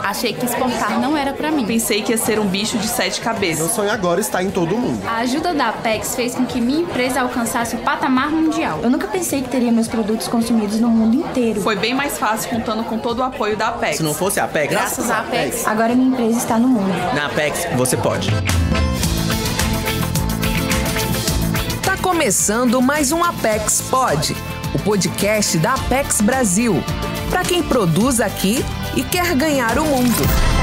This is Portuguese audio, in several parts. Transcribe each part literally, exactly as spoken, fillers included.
Achei que exportar não era pra mim. Pensei que ia ser um bicho de sete cabeças. Meu sonho agora está em todo mundo. A ajuda da Apex fez com que minha empresa alcançasse o patamar mundial. Eu nunca pensei que teria meus produtos consumidos no mundo inteiro. Foi bem mais fácil contando com todo o apoio da Apex. Se não fosse a Apex... Graças à Apex. Agora minha empresa está no mundo. Na Apex, você pode. Tá começando mais um Apex Pod, o podcast da Apex Brasil. Para quem produz aqui e quer ganhar o mundo.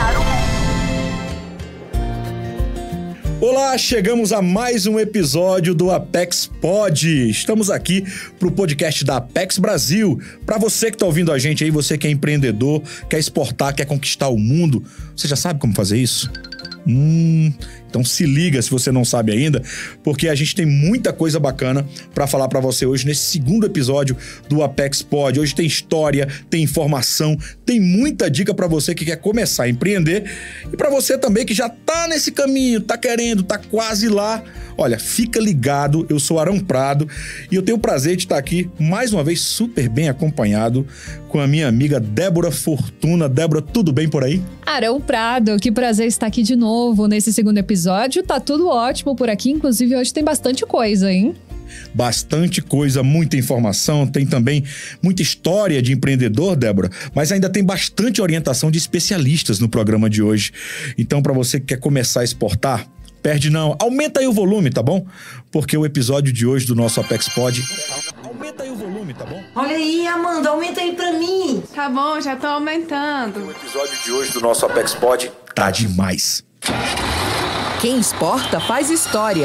Olá, chegamos a mais um episódio do Apex Pod. Estamos aqui para o podcast da Apex Brasil. Para você que está ouvindo a gente aí, você que é empreendedor, quer exportar, quer conquistar o mundo, você já sabe como fazer isso? Hum... Então se liga se você não sabe ainda, porque a gente tem muita coisa bacana para falar para você hoje nesse segundo episódio do Apex Pod. Hoje tem história, tem informação, tem muita dica para você que quer começar a empreender e para você também que já tá nesse caminho, tá querendo, tá quase lá. Olha, fica ligado, eu sou Arão Prado e eu tenho o prazer de estar aqui mais uma vez super bem acompanhado com a minha amiga Débora Fortuna. Débora, tudo bem por aí? Arão Prado, que prazer estar aqui de novo nesse segundo episódio. Tá tudo ótimo por aqui, inclusive hoje tem bastante coisa, hein? Bastante coisa, muita informação, tem também muita história de empreendedor, Débora, mas ainda tem bastante orientação de especialistas no programa de hoje. Então, para você que quer começar a exportar, perde não, aumenta aí o volume, tá bom? Porque o episódio de hoje do nosso Apex Pod... Aumenta aí o volume, tá bom? Olha aí, Amanda, aumenta aí pra mim. Tá bom, já tô aumentando. O episódio de hoje do nosso Apex Pod tá demais. Quem exporta faz história.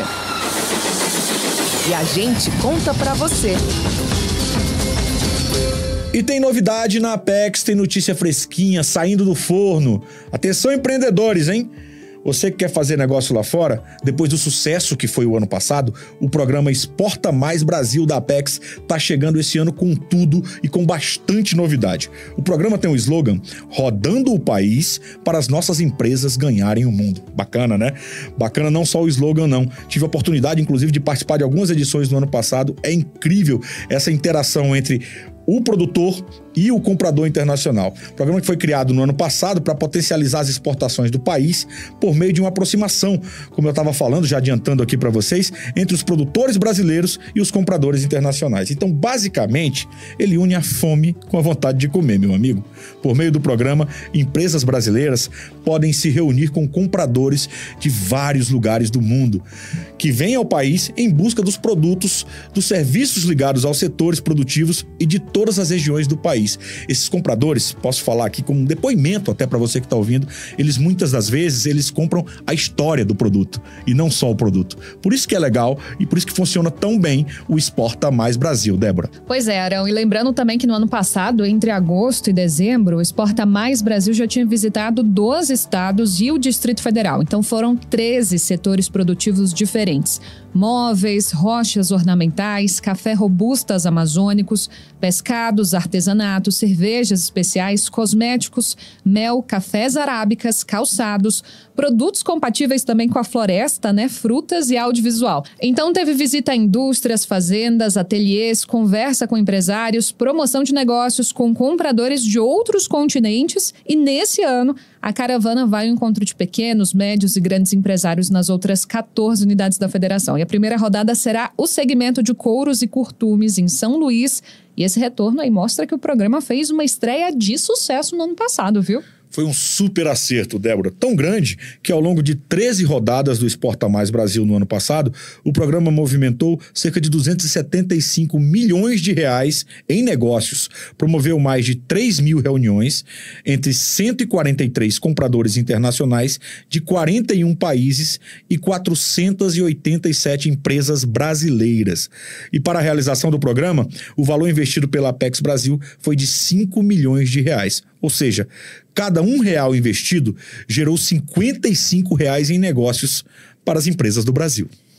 E a gente conta pra você. E tem novidade na Apex, tem notícia fresquinha saindo do forno. Atenção, empreendedores, hein? Você que quer fazer negócio lá fora, depois do sucesso que foi o ano passado, o programa Exporta Mais Brasil da Apex tá chegando esse ano com tudo e com bastante novidade. O programa tem um slogan, rodando o país para as nossas empresas ganharem o mundo. Bacana, né? Bacana não só o slogan, não. Tive a oportunidade, inclusive, de participar de algumas edições no ano passado. É incrível essa interação entre o produtor e o comprador internacional. Programa que foi criado no ano passado para potencializar as exportações do país por meio de uma aproximação, como eu estava falando, já adiantando aqui para vocês, entre os produtores brasileiros e os compradores internacionais. Então, basicamente, ele une a fome com a vontade de comer, meu amigo. Por meio do programa, empresas brasileiras podem se reunir com compradores de vários lugares do mundo, que vêm ao país em busca dos produtos, dos serviços ligados aos setores produtivos e de todas as regiões do país. Esses compradores, posso falar aqui como um depoimento até para você que está ouvindo, eles muitas das vezes, eles compram a história do produto e não só o produto. Por isso que é legal e por isso que funciona tão bem o Exporta Mais Brasil, Débora. Pois é, Arão, e lembrando também que no ano passado, entre agosto e dezembro, o Exporta Mais Brasil já tinha visitado doze estados e o Distrito Federal. Então foram treze setores produtivos diferentes. Móveis, rochas ornamentais, café robustas amazônicos, pescados, artesanatos, cervejas especiais, cosméticos, mel, cafés arábicas, calçados, produtos compatíveis também com a floresta, né, frutas e audiovisual. Então teve visita a indústrias, fazendas, ateliês, conversa com empresários, promoção de negócios com compradores de outros continentes e nesse ano a caravana vai ao encontro de pequenos, médios e grandes empresários nas outras quatorze unidades da federação. E a primeira rodada será o segmento de couros e curtumes em São Luís. E esse retorno aí mostra que o programa fez uma estreia de sucesso no ano passado, viu? Foi um super acerto, Débora, tão grande que ao longo de treze rodadas do Exporta Mais Brasil no ano passado, o programa movimentou cerca de duzentos e setenta e cinco milhões de reais em negócios, promoveu mais de três mil reuniões entre cento e quarenta e três compradores internacionais de quarenta e um países e quatrocentas e oitenta e sete empresas brasileiras. E para a realização do programa, o valor investido pela Apex Brasil foi de cinco milhões de reais, ou seja, cada um real investido gerou cinquenta e cinco reais em negócios para as empresas do Brasil.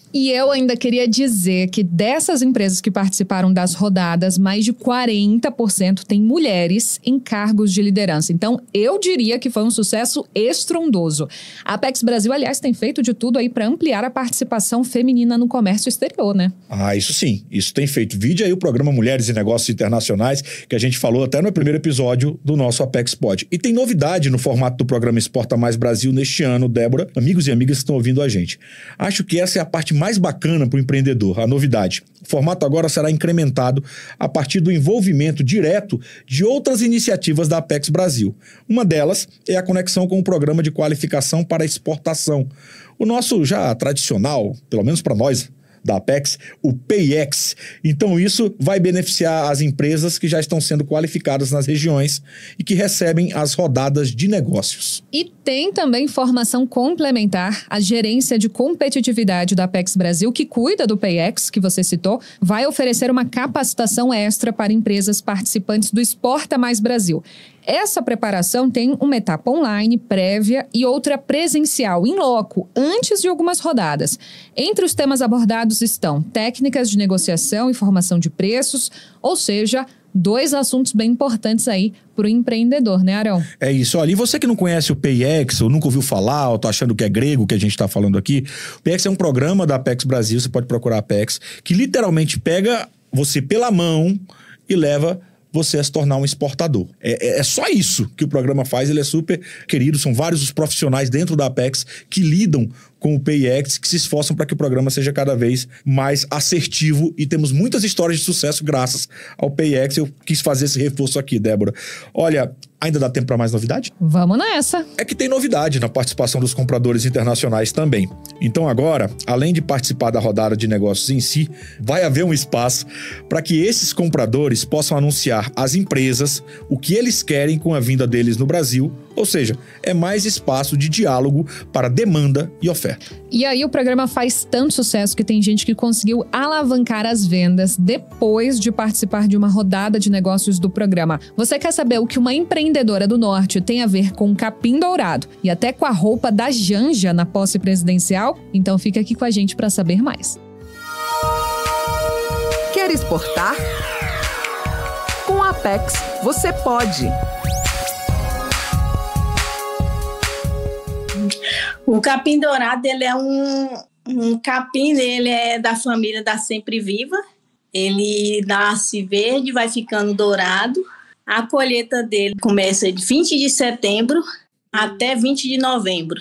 E eu ainda queria dizer que dessas empresas que participaram das rodadas, mais de quarenta por cento têm mulheres em cargos de liderança. Então, eu diria que foi um sucesso estrondoso. A Apex Brasil, aliás, tem feito de tudo aí para ampliar a participação feminina no comércio exterior, né? Ah, isso sim. Isso tem feito. Vide aí o programa Mulheres e Negócios Internacionais, que a gente falou até no primeiro episódio do nosso Apex Pod. E tem novidade no formato do programa Exporta Mais Brasil neste ano, Débora, amigos e amigas que estão ouvindo a gente. Acho que essa é a parte mais bacana para o empreendedor, a novidade. O formato agora será incrementado a partir do envolvimento direto de outras iniciativas da Apex Brasil. Uma delas é a conexão com o Programa de Qualificação para Exportação. O nosso já tradicional, pelo menos para nós, da Apex, o PayEx. Então isso vai beneficiar as empresas que já estão sendo qualificadas nas regiões e que recebem as rodadas de negócios. E tem também formação complementar. A gerência de competitividade da Apex Brasil, que cuida do PayEx, que você citou, vai oferecer uma capacitação extra para empresas participantes do Exporta Mais Brasil. Essa preparação tem uma etapa online, prévia, e outra presencial, em loco, antes de algumas rodadas. Entre os temas abordados estão técnicas de negociação e formação de preços, ou seja, dois assuntos bem importantes aí para o empreendedor, né, Arão? É isso. Olha, e você que não conhece o PayEx, ou nunca ouviu falar, ou tá achando que é grego que a gente está falando aqui, o PayEx é um programa da Apex Brasil, você pode procurar a Apex, que literalmente pega você pela mão e leva você a se tornar um exportador. É, é, é só isso que o programa faz, ele é super querido, são vários os profissionais dentro da Apex que lidam com o PayEx, que se esforçam para que o programa seja cada vez mais assertivo, e temos muitas histórias de sucesso graças ao PayEx. Eu quis fazer esse reforço aqui, Débora. Olha, ainda dá tempo para mais novidade? Vamos nessa! É que tem novidade na participação dos compradores internacionais também. Então agora, além de participar da rodada de negócios em si, vai haver um espaço para que esses compradores possam anunciar às empresas o que eles querem com a vinda deles no Brasil, ou seja, é mais espaço de diálogo para demanda e oferta. E aí o programa faz tanto sucesso que tem gente que conseguiu alavancar as vendas depois de participar de uma rodada de negócios do programa. Você quer saber o que uma empreendedora do Norte tem a ver com o capim dourado e até com a roupa da Janja na posse presidencial? Então fica aqui com a gente para saber mais. Quer exportar? Com a Apex, você pode. O capim dourado, ele é um, um capim, ele é da família da Sempre Viva. Ele nasce verde, vai ficando dourado. A colheita dele começa de vinte de setembro até vinte de novembro.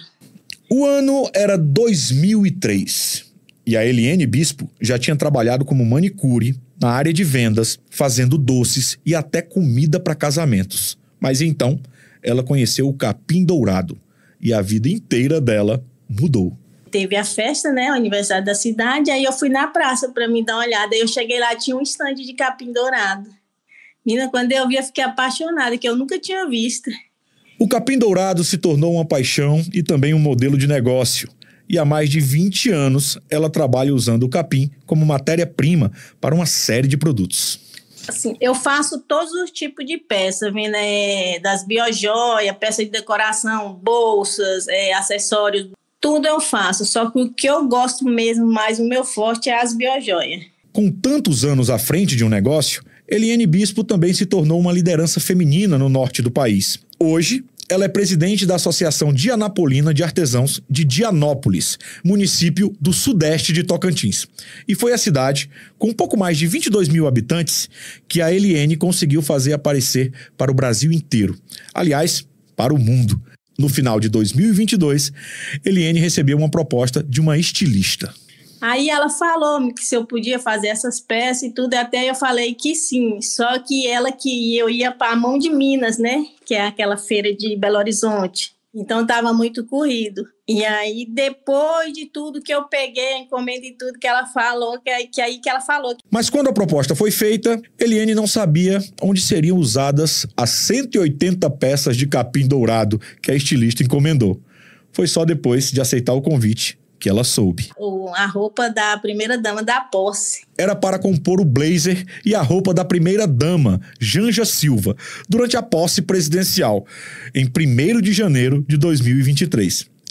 O ano era dois mil e três e a Eliene Bispo já tinha trabalhado como manicure na área de vendas, fazendo doces e até comida para casamentos. Mas então, ela conheceu o capim dourado. E a vida inteira dela mudou. Teve a festa, né, o aniversário da cidade, aí eu fui na praça para me dar uma olhada. Aí eu cheguei lá, tinha um estande de capim dourado. Menina, quando eu vi, eu fiquei apaixonada, que eu nunca tinha visto. O capim dourado se tornou uma paixão e também um modelo de negócio. E há mais de vinte anos, ela trabalha usando o capim como matéria-prima para uma série de produtos. Assim, eu faço todos os tipos de peças, vendo, é, das biojoias, peças de decoração, bolsas, é, acessórios, tudo eu faço. Só que o que eu gosto mesmo mais, o meu forte, é as biojoias. Com tantos anos à frente de um negócio, Eliene Bispo também se tornou uma liderança feminina no norte do país. Hoje, ela é presidente da Associação Dianapolina de Artesãos de Dianópolis, município do sudeste de Tocantins. E foi a cidade, com um pouco mais de vinte e dois mil habitantes, que a Eliene conseguiu fazer aparecer para o Brasil inteiro. Aliás, para o mundo. No final de dois mil e vinte e dois, Eliene recebeu uma proposta de uma estilista. Aí ela falou que se eu podia fazer essas peças e tudo, até eu falei que sim, só que ela que eu ia para a Mão de Minas, né, que é aquela feira de Belo Horizonte, então estava muito corrido. E aí depois de tudo que eu peguei, a encomenda e tudo que ela falou, que aí que, aí que ela falou. Mas quando a proposta foi feita, Eliene não sabia onde seriam usadas as cento e oitenta peças de capim dourado que a estilista encomendou. Foi só depois de aceitar o convite que ela soube. O, a roupa da primeira-dama da posse. Era para compor o blazer e a roupa da primeira-dama, Janja Silva, durante a posse presidencial, em primeiro de janeiro de dois mil e vinte e três.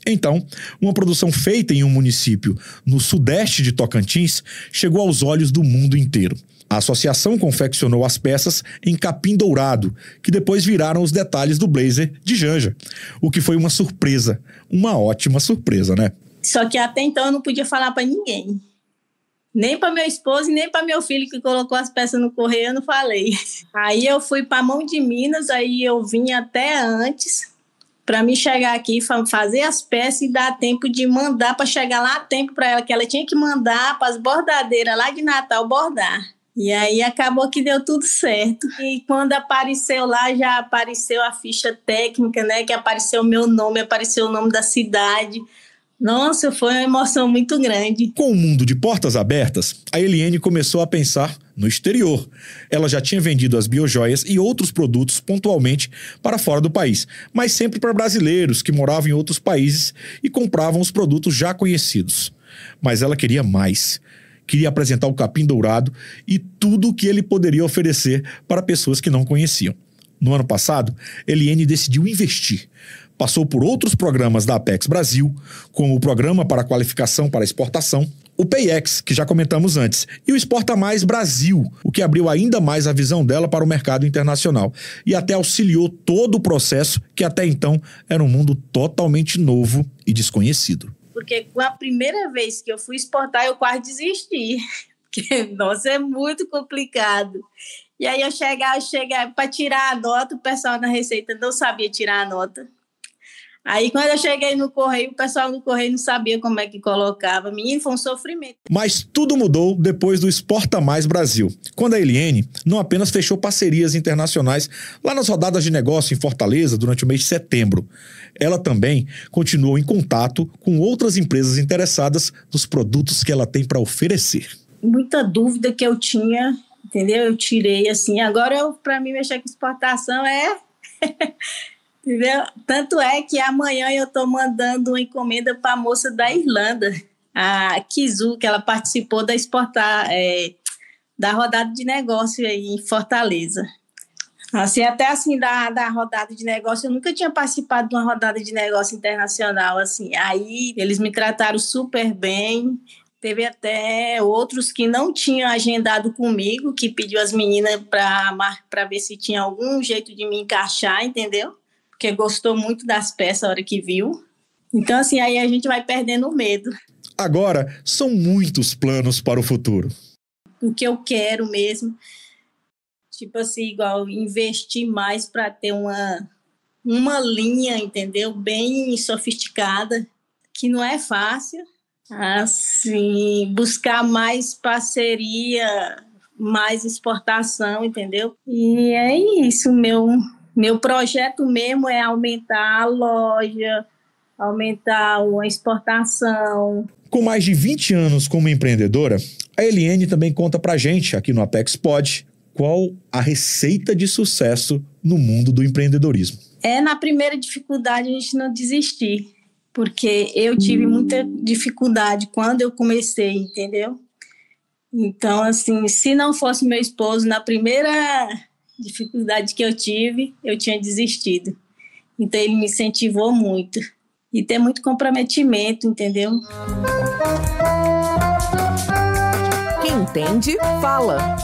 Então, uma produção feita em um município no sudeste de Tocantins chegou aos olhos do mundo inteiro. A associação confeccionou as peças em capim dourado, que depois viraram os detalhes do blazer de Janja, o que foi uma surpresa, uma ótima surpresa, né? Só que até então eu não podia falar para ninguém. Nem para meu esposo e nem para meu filho que colocou as peças no correio, eu não falei. Aí eu fui para a Mão de Minas, aí eu vim até antes para me chegar aqui, fazer as peças e dar tempo de mandar para chegar lá a tempo para ela, que ela tinha que mandar para as bordadeiras lá de Natal bordar. E aí acabou que deu tudo certo. E quando apareceu lá, já apareceu a ficha técnica, né? Que apareceu o meu nome, apareceu o nome da cidade. Nossa, foi uma emoção muito grande. Com o mundo de portas abertas, a Eliene começou a pensar no exterior. Ela já tinha vendido as biojoias e outros produtos pontualmente para fora do país, mas sempre para brasileiros que moravam em outros países e compravam os produtos já conhecidos. Mas ela queria mais. Queria apresentar o capim dourado e tudo o que ele poderia oferecer para pessoas que não conheciam. No ano passado, Eliene decidiu investir. Passou por outros programas da Apex Brasil, como o Programa para Qualificação para Exportação, o PayEx, que já comentamos antes, e o Exporta Mais Brasil, o que abriu ainda mais a visão dela para o mercado internacional e até auxiliou todo o processo que até então era um mundo totalmente novo e desconhecido. Porque a primeira vez que eu fui exportar, eu quase desisti. Porque, nossa, é muito complicado. E aí eu chegava, chegava para tirar a nota, o pessoal na Receita não sabia tirar a nota. Aí quando eu cheguei no correio, o pessoal no correio não sabia como é que colocava. Menino, foi um sofrimento. Mas tudo mudou depois do Exporta Mais Brasil, quando a Eliene não apenas fechou parcerias internacionais lá nas rodadas de negócio em Fortaleza durante o mês de setembro. Ela também continuou em contato com outras empresas interessadas nos produtos que ela tem para oferecer. Muita dúvida que eu tinha, entendeu? Eu tirei assim. Agora, para mim, mexer com exportação é... Entendeu? Tanto é que amanhã eu estou mandando uma encomenda para a moça da Irlanda, a Kizu, que ela participou da exportar, é, da rodada de negócio aí em Fortaleza. Assim, até assim, da, da rodada de negócio, eu nunca tinha participado de uma rodada de negócio internacional, assim. Aí eles me trataram super bem. Teve até outros que não tinham agendado comigo, que pediu as meninas para ver se tinha algum jeito de me encaixar, entendeu? Porque gostou muito das peças a hora que viu. Então, assim, aí a gente vai perdendo o medo. Agora, são muitos planos para o futuro. O que eu quero mesmo, tipo assim, igual investir mais para ter uma, uma linha, entendeu? Bem sofisticada, que não é fácil. Assim, buscar mais parceria, mais exportação, entendeu? E é isso, meu... Meu projeto mesmo é aumentar a loja, aumentar a exportação. Com mais de vinte anos como empreendedora, a Eliene também conta pra gente, aqui no Apex Pod, qual a receita de sucesso no mundo do empreendedorismo. É na primeira dificuldade a gente não desistir, porque eu tive muita dificuldade quando eu comecei, entendeu? Então, assim, se não fosse meu esposo na primeira... dificuldade que eu tive, eu tinha desistido. Então ele me incentivou muito. E tem muito comprometimento, entendeu? Quem entende, fala.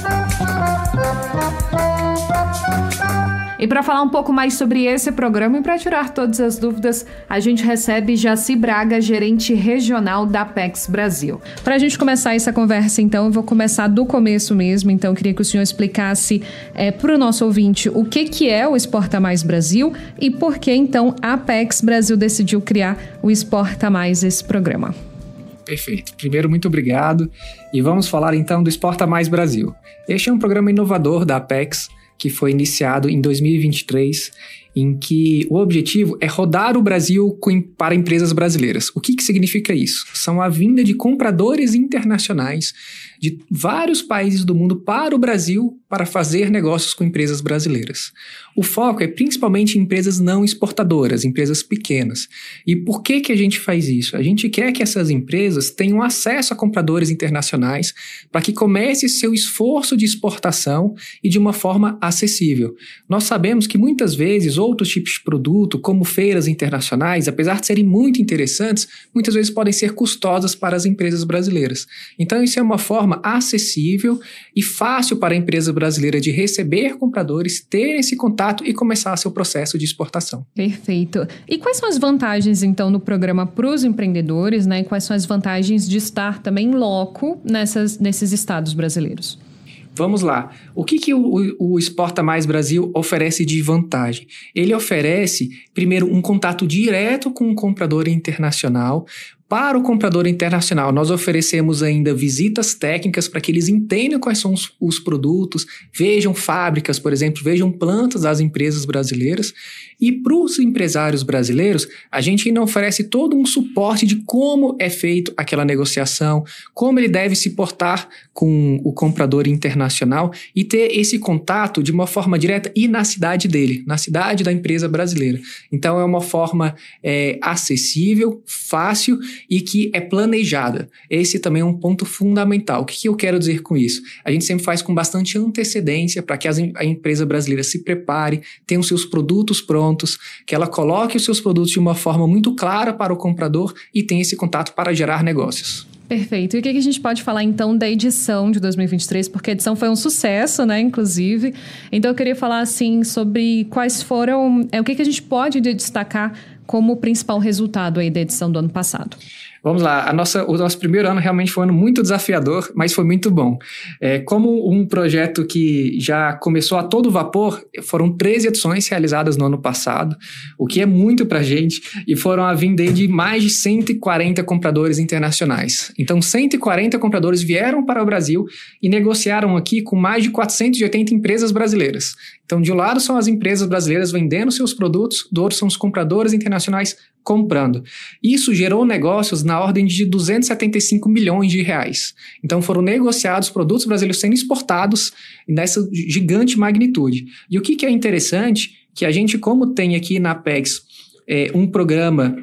E para falar um pouco mais sobre esse programa e para tirar todas as dúvidas, a gente recebe Jaci Braga, gerente regional da Apex Brasil. Para a gente começar essa conversa, então, eu vou começar do começo mesmo. Então, eu queria que o senhor explicasse é, para o nosso ouvinte o que, que é o Exporta Mais Brasil e por que, então, a Apex Brasil decidiu criar o Exporta Mais, esse programa. Perfeito. Primeiro, muito obrigado. E vamos falar, então, do Exporta Mais Brasil. Este é um programa inovador da Apex, que foi iniciado em dois mil e vinte e três, em que o objetivo é rodar o Brasil para empresas brasileiras. O que, que significa isso? São a vinda de compradores internacionais de vários países do mundo para o Brasil para fazer negócios com empresas brasileiras. O foco é principalmente em empresas não exportadoras, empresas pequenas. E por que que a gente faz isso? A gente quer que essas empresas tenham acesso a compradores internacionais para que comece seu esforço de exportação e de uma forma acessível. Nós sabemos que muitas vezes outros tipos de produto, como feiras internacionais, apesar de serem muito interessantes, muitas vezes podem ser custosas para as empresas brasileiras. Então isso é uma forma acessível e fácil para a empresa brasileira de receber compradores, ter esse contato e começar seu processo de exportação. Perfeito. E quais são as vantagens, então, no programa para os empreendedores, né? E quais são as vantagens de estar também em loco nessas, nesses estados brasileiros? Vamos lá. O que, que o, o Exporta Mais Brasil oferece de vantagem? Ele oferece, primeiro, um contato direto com o comprador internacional. Para o comprador internacional, nós oferecemos ainda visitas técnicas para que eles entendam quais são os, os produtos, vejam fábricas, por exemplo, vejam plantas das empresas brasileiras. E para os empresários brasileiros, a gente ainda oferece todo um suporte de como é feito aquela negociação, como ele deve se portar com o comprador internacional e ter esse contato de uma forma direta e na cidade dele, na cidade da empresa brasileira. Então é uma forma é, acessível, fácil e que é planejada. Esse também é um ponto fundamental. O que eu quero dizer com isso? A gente sempre faz com bastante antecedência para que as, a empresa brasileira se prepare, tenha os seus produtos prontos, que ela coloque os seus produtos de uma forma muito clara para o comprador e tenha esse contato para gerar negócios. Perfeito. E o que a gente pode falar, então, da edição de dois mil e vinte e três? Porque a edição foi um sucesso, né, inclusive. Então, eu queria falar, assim, sobre quais foram... É, o que a gente pode destacar como o principal resultado aí da edição do ano passado. Vamos lá, a nossa, o nosso primeiro ano realmente foi um ano muito desafiador, mas foi muito bom. É, como um projeto que já começou a todo vapor, foram treze edições realizadas no ano passado, o que é muito pra gente, e foram a vinda de mais de cento e quarenta compradores internacionais. Então, cento e quarenta compradores vieram para o Brasil e negociaram aqui com mais de quatrocentas e oitenta empresas brasileiras. Então, de um lado são as empresas brasileiras vendendo seus produtos, do outro são os compradores internacionais comprando. Isso gerou negócios na ordem de duzentos e setenta e cinco milhões de reais. Então foram negociados produtos brasileiros sendo exportados nessa gigante magnitude. E o que, que é interessante, que a gente, como tem aqui na Apex é, um programa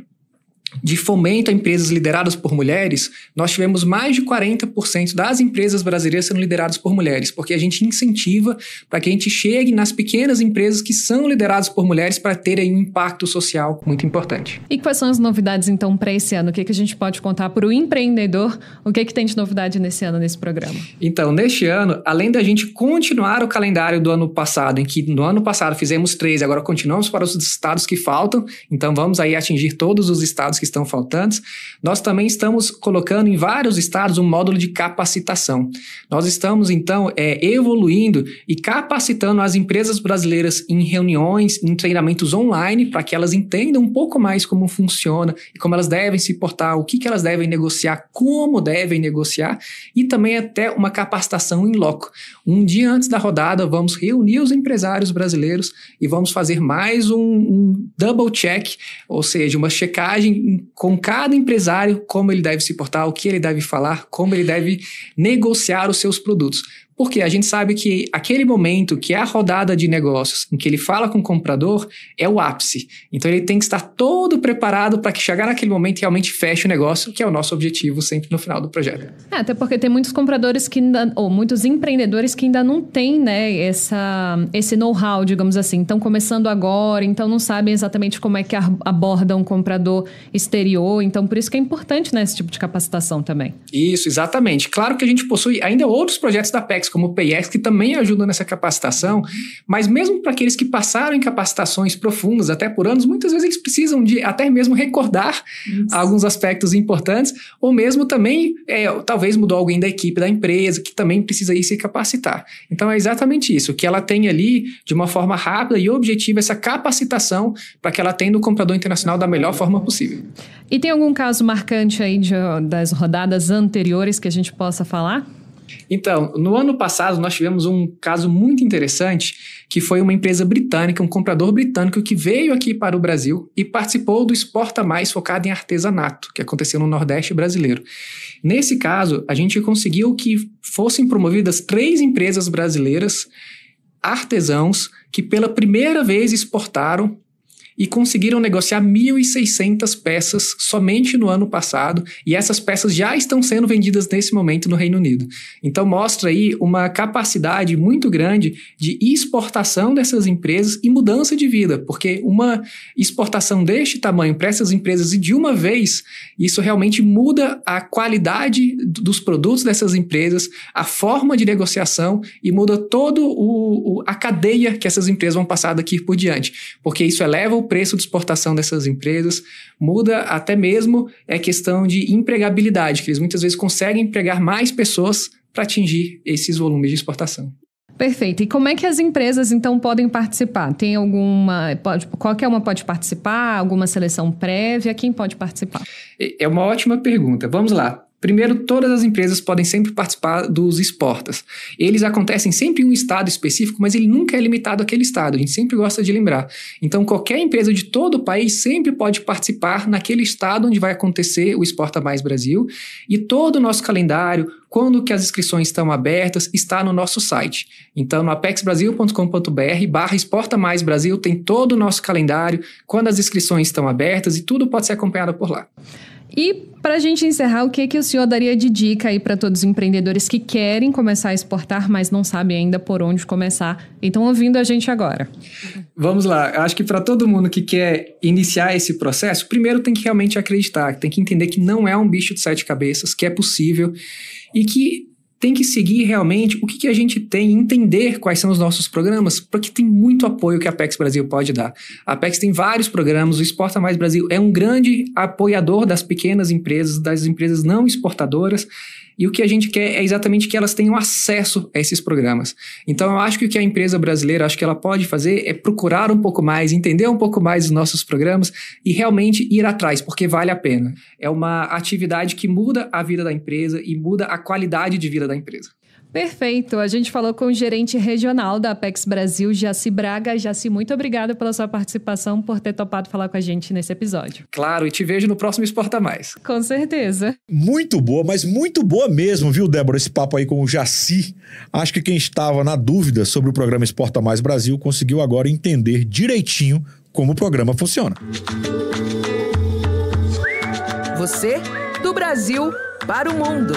de fomento a empresas lideradas por mulheres, nós tivemos mais de quarenta por cento das empresas brasileiras sendo lideradas por mulheres, porque a gente incentiva para que a gente chegue nas pequenas empresas que são lideradas por mulheres para terem um impacto social muito importante. E quais são as novidades, então, para esse ano? O que, que a gente pode contar para o empreendedor? O que, que tem de novidade nesse ano, nesse programa? Então, neste ano, além da gente continuar o calendário do ano passado, em que no ano passado fizemos três, agora continuamos para os estados que faltam, então vamos aí atingir todos os estados que estão faltantes, nós também estamos colocando em vários estados um módulo de capacitação. Nós estamos, então, é, evoluindo e capacitando as empresas brasileiras em reuniões, em treinamentos online, para que elas entendam um pouco mais como funciona e como elas devem se portar, o que, que elas devem negociar, como devem negociar, e também até uma capacitação em loco. Um dia antes da rodada, vamos reunir os empresários brasileiros e vamos fazer mais um, um double check, ou seja, uma checagem com cada empresário, como ele deve se portar, o que ele deve falar, como ele deve negociar os seus produtos. Porque a gente sabe que aquele momento que é a rodada de negócios, em que ele fala com o comprador, é o ápice. Então ele tem que estar todo preparado para que chegar naquele momento e realmente feche o negócio, que é o nosso objetivo sempre no final do projeto. É, até porque tem muitos compradores que ainda, ou muitos empreendedores que ainda não têm, né, essa, esse know-how, digamos assim. Estão começando agora, então não sabem exatamente como é que abordam um comprador exterior. Então por isso que é importante, né, esse tipo de capacitação também. Isso, exatamente. Claro que a gente possui ainda outros projetos da Apex, como o P I X, que também ajudam nessa capacitação, mas mesmo para aqueles que passaram em capacitações profundas, até por anos, muitas vezes eles precisam de até mesmo recordar Isso. alguns aspectos importantes, ou mesmo também, é, talvez mudou alguém da equipe da empresa, que também precisa ir se capacitar. Então é exatamente isso, que ela tem ali, de uma forma rápida e objetiva, essa capacitação para que ela tenha o comprador internacional da melhor forma possível. E tem algum caso marcante aí de, das rodadas anteriores que a gente possa falar? Então, no ano passado nós tivemos um caso muito interessante, que foi uma empresa britânica, um comprador britânico que veio aqui para o Brasil e participou do Exporta Mais focado em artesanato, que aconteceu no Nordeste brasileiro. Nesse caso, a gente conseguiu que fossem promovidas três empresas brasileiras, artesãos, que pela primeira vez exportaram e conseguiram negociar mil e seiscentas peças somente no ano passado, e essas peças já estão sendo vendidas nesse momento no Reino Unido. Então mostra aí uma capacidade muito grande de exportação dessas empresas e mudança de vida, porque uma exportação deste tamanho para essas empresas e de uma vez, isso realmente muda a qualidade dos produtos dessas empresas, a forma de negociação e muda toda a cadeia que essas empresas vão passar daqui por diante, porque isso eleva o preço de exportação dessas empresas, muda até mesmo a questão de empregabilidade, que eles muitas vezes conseguem empregar mais pessoas para atingir esses volumes de exportação. Perfeito. E como é que as empresas, então, podem participar? Tem alguma... Pode, qualquer uma pode participar? Alguma seleção prévia? Quem pode participar? É uma ótima pergunta. Vamos lá. Primeiro, todas as empresas podem sempre participar dos exportas. Eles acontecem sempre em um estado específico, mas ele nunca é limitado àquele estado. A gente sempre gosta de lembrar. Então, qualquer empresa de todo o país sempre pode participar naquele estado onde vai acontecer o Exporta Mais Brasil. E todo o nosso calendário, quando que as inscrições estão abertas, está no nosso site. Então, no apexbrasil ponto com ponto br barra Exporta Mais Brasil tem todo o nosso calendário, quando as inscrições estão abertas e tudo pode ser acompanhado por lá. E para a gente encerrar, o que, que o senhor daria de dica aí para todos os empreendedores que querem começar a exportar, mas não sabem ainda por onde começar? Então, ouvindo a gente agora. Vamos lá. Eu acho que para todo mundo que quer iniciar esse processo, primeiro tem que realmente acreditar, tem que entender que não é um bicho de sete cabeças, que é possível e que tem que seguir realmente o que, que a gente tem, entender quais são os nossos programas, porque tem muito apoio que a Apex Brasil pode dar. A Apex tem vários programas, o Exporta Mais Brasil é um grande apoiador das pequenas empresas, das empresas não exportadoras, e o que a gente quer é exatamente que elas tenham acesso a esses programas. Então, eu acho que o que a empresa brasileira, acho que ela pode fazer é procurar um pouco mais, entender um pouco mais os nossos programas e realmente ir atrás, porque vale a pena. É uma atividade que muda a vida da empresa e muda a qualidade de vida da empresa. Perfeito. A gente falou com o gerente regional da Apex Brasil, Jaci Braga. Jaci, muito obrigada pela sua participação, por ter topado falar com a gente nesse episódio. Claro, e te vejo no próximo Exporta Mais. Com certeza. Muito boa, mas muito boa mesmo, viu, Débora? Esse papo aí com o Jaci. Acho que quem estava na dúvida sobre o programa Exporta Mais Brasil conseguiu agora entender direitinho como o programa funciona. Você, do Brasil para o mundo.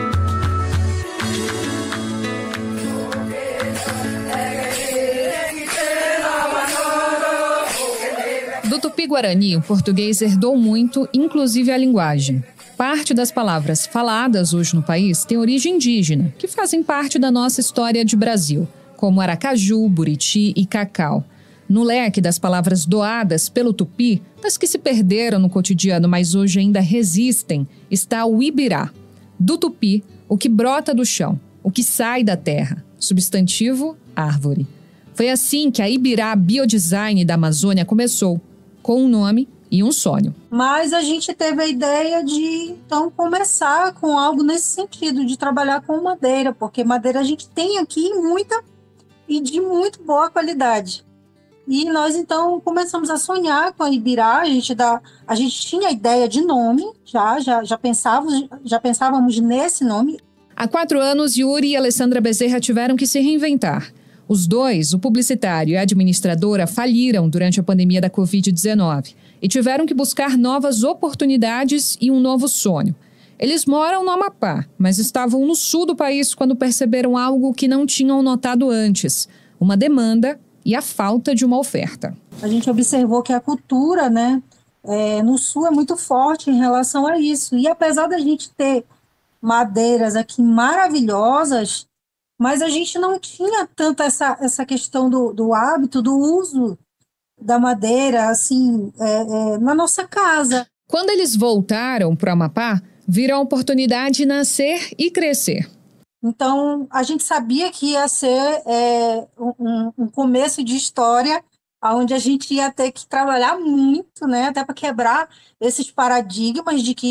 Do Tupi-Guarani, o português herdou muito, inclusive a linguagem. Parte das palavras faladas hoje no país tem origem indígena, que fazem parte da nossa história de Brasil, como Aracaju, Buriti e Cacau. No leque das palavras doadas pelo Tupi, das que se perderam no cotidiano, mas hoje ainda resistem, está o Ibirá. Do Tupi, o que brota do chão, o que sai da terra. Substantivo, árvore. Foi assim que a Ibirá Biodesign da Amazônia começou, com um nome e um sonho. Mas a gente teve a ideia de, então, começar com algo nesse sentido, de trabalhar com madeira, porque madeira a gente tem aqui muita e de muito boa qualidade. E nós, então, começamos a sonhar com a Ibirá, a gente, dá, a gente tinha a ideia de nome, já, já, já, pensávamos, já pensávamos nesse nome. Há quatro anos, Yuri e Alessandra Bezerra tiveram que se reinventar. Os dois, o publicitário e a administradora, faliram durante a pandemia da covid dezenove e tiveram que buscar novas oportunidades e um novo sonho. Eles moram no Amapá, mas estavam no sul do país quando perceberam algo que não tinham notado antes: uma demanda e a falta de uma oferta. A gente observou que a cultura, né, é, no sul é muito forte em relação a isso. E apesar da gente ter madeiras aqui maravilhosas, mas a gente não tinha tanto essa, essa questão do, do hábito, do uso da madeira, assim, é, é, na nossa casa. Quando eles voltaram para o Amapá, viram a oportunidade de nascer e crescer. Então, a gente sabia que ia ser é, um, um começo de história, onde a gente ia ter que trabalhar muito, né, até para quebrar esses paradigmas de que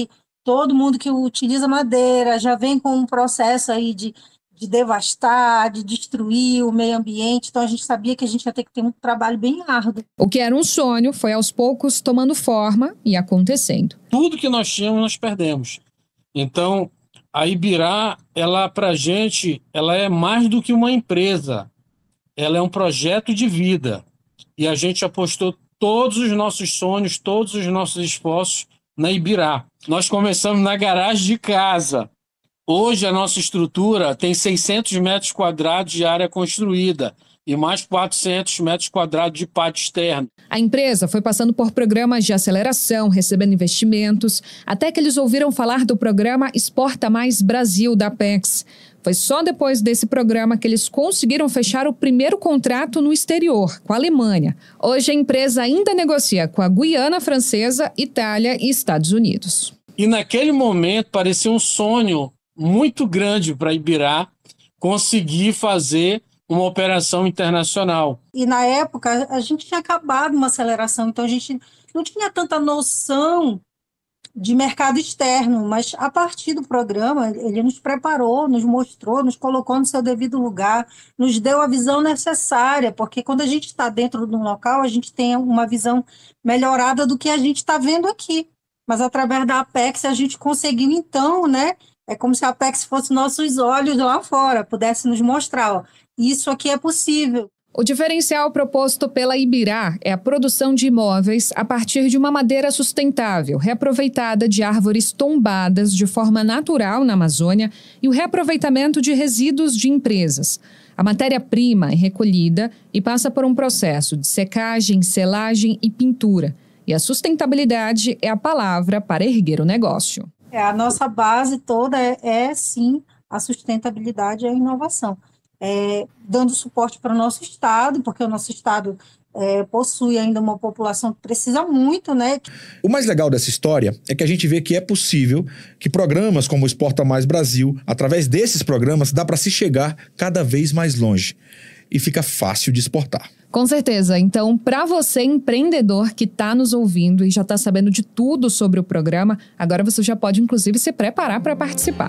todo mundo que utiliza madeira já vem com um processo aí de, de devastar, de destruir o meio ambiente, então a gente sabia que a gente ia ter que ter um trabalho bem árduo. O que era um sonho foi aos poucos tomando forma e acontecendo. Tudo que nós tínhamos, nós perdemos. Então, a Ibirá, ela pra gente, ela é mais do que uma empresa. Ela é um projeto de vida. E a gente apostou todos os nossos sonhos, todos os nossos esforços na Ibirá. Nós começamos na garagem de casa. Hoje a nossa estrutura tem seiscentos metros quadrados de área construída e mais quatrocentos metros quadrados de pátio externo. A empresa foi passando por programas de aceleração, recebendo investimentos, até que eles ouviram falar do programa Exporta Mais Brasil, da Apex. Foi só depois desse programa que eles conseguiram fechar o primeiro contrato no exterior, com a Alemanha. Hoje a empresa ainda negocia com a Guiana Francesa, Itália e Estados Unidos. E naquele momento parecia um sonho muito grande para a Ibirá conseguir fazer uma operação internacional. E na época a gente tinha acabado uma aceleração, então a gente não tinha tanta noção de mercado externo, mas a partir do programa ele nos preparou, nos mostrou, nos colocou no seu devido lugar, nos deu a visão necessária, porque quando a gente está dentro de um local, a gente tem uma visão melhorada do que a gente está vendo aqui. Mas através da Apex a gente conseguiu então, né? É como se a Apex fosse nossos olhos lá fora, pudesse nos mostrar, ó, isso aqui é possível. O diferencial proposto pela Ibirá é a produção de imóveis a partir de uma madeira sustentável, reaproveitada de árvores tombadas de forma natural na Amazônia e o reaproveitamento de resíduos de empresas. A matéria-prima é recolhida e passa por um processo de secagem, selagem e pintura. E a sustentabilidade é a palavra para erguer o negócio. É, a nossa base toda é, é, sim, a sustentabilidade e a inovação. É, dando suporte para o nosso estado, porque o nosso estado é, possui ainda uma população que precisa muito, né? O mais legal dessa história é que a gente vê que é possível que programas como o Exporta Mais Brasil, através desses programas, dá para se chegar cada vez mais longe e fica fácil de exportar. Com certeza. Então, para você, empreendedor que está nos ouvindo e já está sabendo de tudo sobre o programa, agora você já pode, inclusive, se preparar para participar.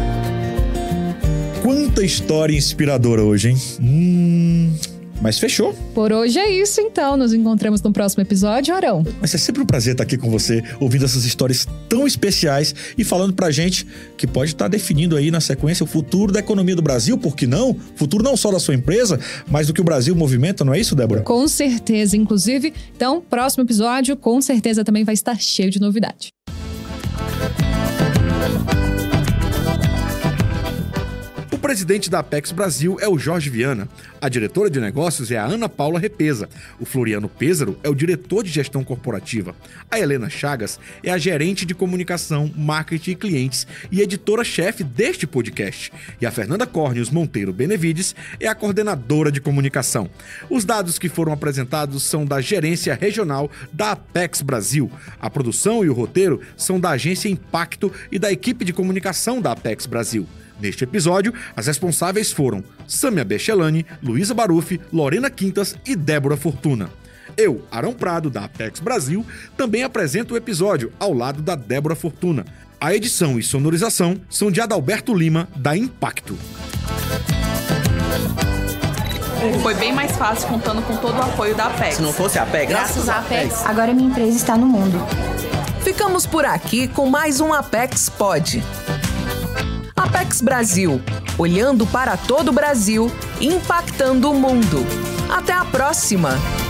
Quanta história inspiradora hoje, hein? Hum... Mas fechou. Por hoje é isso, então. Nos encontramos no próximo episódio, Arão. Mas é sempre um prazer estar aqui com você, ouvindo essas histórias tão especiais e falando pra gente que pode estar definindo aí na sequência o futuro da economia do Brasil, por que não? Futuro não só da sua empresa, mas do que o Brasil movimenta, não é isso, Débora? Com certeza, inclusive. Então, próximo episódio, com certeza também vai estar cheio de novidade. O presidente da Apex Brasil é o Jorge Viana, a diretora de negócios é a Ana Paula Repesa, o Floriano Pêsaro é o diretor de gestão corporativa, a Helena Chagas é a gerente de comunicação, marketing e clientes e editora-chefe deste podcast, e a Fernanda Cornios Monteiro Benevides é a coordenadora de comunicação. Os dados que foram apresentados são da gerência regional da Apex Brasil. A produção e o roteiro são da agência Impacto e da equipe de comunicação da Apex Brasil. Neste episódio, as responsáveis foram Sâmia Bechelani, Luísa Baruffi, Lorena Quintas e Débora Fortuna. Eu, Arão Prado, da Apex Brasil, também apresento o episódio ao lado da Débora Fortuna. A edição e sonorização são de Adalberto Lima, da Impacto. Foi bem mais fácil contando com todo o apoio da Apex. Se não fosse a Apex, Graças à Apex. Agora minha empresa está no mundo. Ficamos por aqui com mais um Apex Pod. Apex Brasil, olhando para todo o Brasil, impactando o mundo. Até a próxima!